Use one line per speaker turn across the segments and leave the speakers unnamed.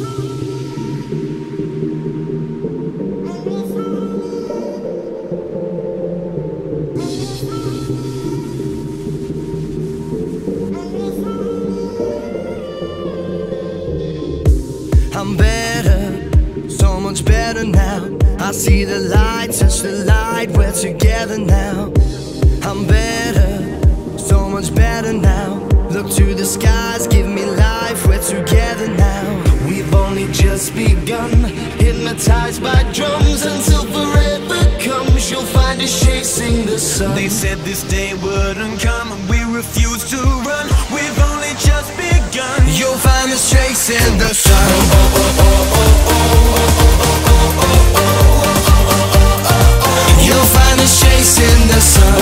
I'm better, so much better now. I see the light, touch the light, we're together now. I'm better, so much better now. Look to the skies, give me life, we're together now. We've only just begun, hypnotized by drums. Until forever comes, you'll find us chasing the sun.
They said this day wouldn't come, and we refuse to run. We've only just begun.
You'll find us chasing the sun. You'll find us chasing the sun.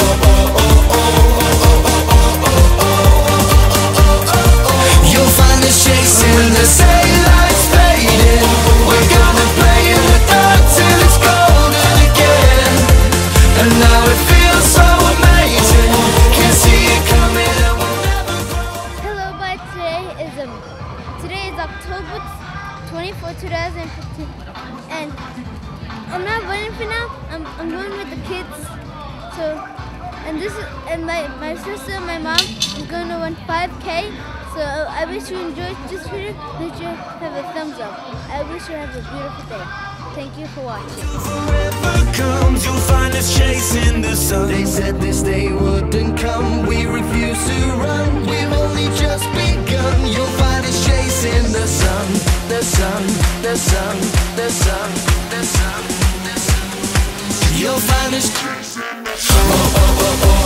You'll find us chasing the sun. Daylight's fading, we're gonna play in the dark till it's golden again. And now it feels so amazing, can't see it coming and we'll never grow.
Hello, but today is October 24, 2015, and I'm not running for now. I'm going with the kids. So, and my sister and my mom is going to run 5K. So I wish you enjoyed this video. Make sure you have a thumbs up. I wish you have a beautiful day. Thank you for watching.
Forever comes, you'll find us chasing the sun.
They said this day wouldn't come, we refuse to run. We've only just begun. You'll find us chasing the sun, the sun, the sun, the sun, the sun, the sun. You'll find us chasing the sun.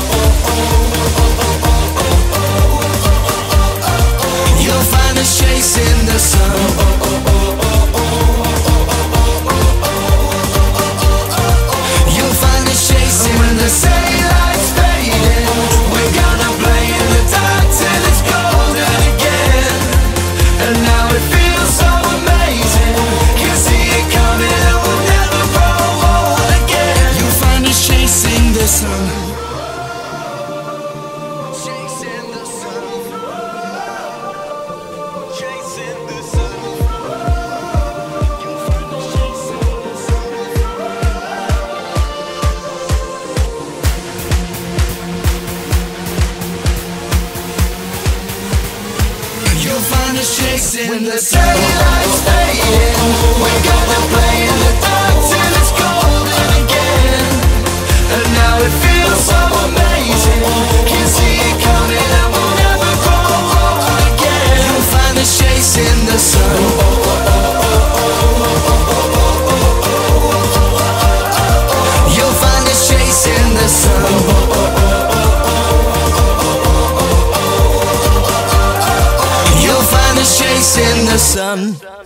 You'll find us chasing the sun. You'll find us chasing when the daylight's fading. We're gonna play in the dark till it's golden again. And now it feels so amazing, can't see it coming and we'll never grow old again. You'll find us chasing the sun. Chasing the sun.
Chasing the sun.
You'll find us chasing the sun. You'll find us chasing when the daylight's fading. We're gonna play in the dark till it's golden again. And now it feels so amazing, can't see it coming and we'll never grow old again. You'll find us chasing the sun. You'll find us chasing the sun. You'll find us chasing the sun.